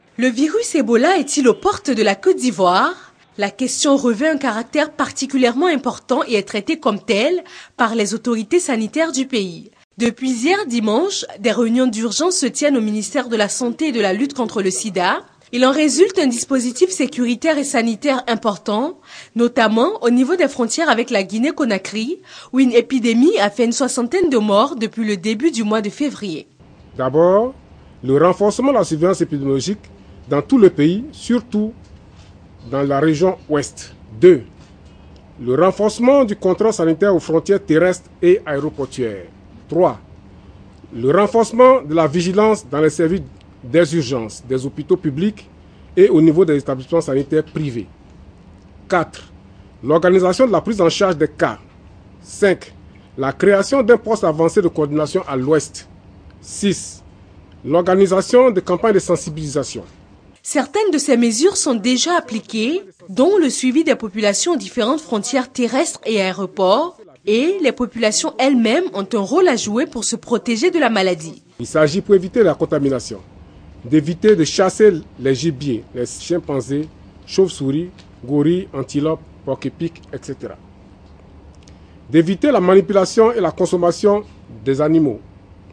Le virus Ebola est-il aux portes de la Côte d'Ivoire? La question revêt un caractère particulièrement important et est traitée comme telle par les autorités sanitaires du pays. Depuis hier dimanche, des réunions d'urgence se tiennent au ministère de la Santé et de la lutte contre le sida. Il en résulte un dispositif sécuritaire et sanitaire important, notamment au niveau des frontières avec la Guinée-Conakry, où une épidémie a fait une 60aine de morts depuis le début du mois de février. D'abord, le renforcement de la surveillance épidémiologique dans tout le pays, surtout dans la région ouest. 2. Le renforcement du contrôle sanitaire aux frontières terrestres et aéroportuaires. 3. Le renforcement de la vigilance dans les services des urgences, des hôpitaux publics et au niveau des établissements sanitaires privés. 4. L'organisation de la prise en charge des cas. 5. La création d'un poste avancé de coordination à l'ouest. 6. L'organisation de campagnes de sensibilisation. Certaines de ces mesures sont déjà appliquées, dont le suivi des populations aux différentes frontières terrestres et aéroports, et les populations elles-mêmes ont un rôle à jouer pour se protéger de la maladie. Il s'agit pour éviter la contamination, d'éviter de chasser les gibiers, les chimpanzés, chauves-souris, gorilles, antilopes, porc-épics, etc. D'éviter la manipulation et la consommation des animaux.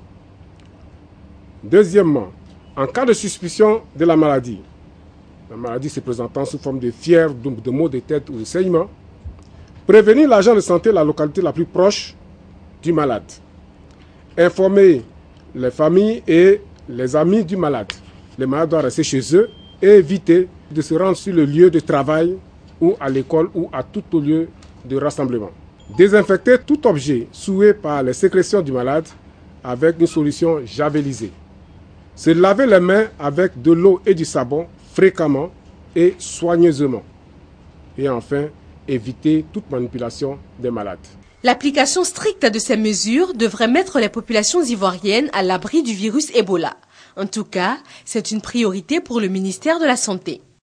Deuxièmement, en cas de suspicion de la maladie se présentant sous forme de fièvre, de maux de tête ou de saignement, prévenir l'agent de santé de la localité la plus proche du malade. Informer les familles et les amis du malade. Les malades doivent rester chez eux et éviter de se rendre sur le lieu de travail ou à l'école ou à tout lieu de rassemblement. Désinfecter tout objet souillé par les sécrétions du malade avec une solution javelisée. Se laver les mains avec de l'eau et du savon fréquemment et soigneusement. Et enfin, éviter toute manipulation des malades. L'application stricte de ces mesures devrait mettre les populations ivoiriennes à l'abri du virus Ebola. En tout cas, c'est une priorité pour le ministère de la Santé.